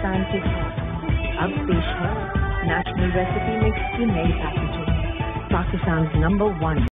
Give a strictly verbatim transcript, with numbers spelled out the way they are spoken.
पाकिस्तान के साथ अब पेश है नेशनल रेसिपी मिक्स की नई पैकेजिंग, पाकिस्तान नंबर वन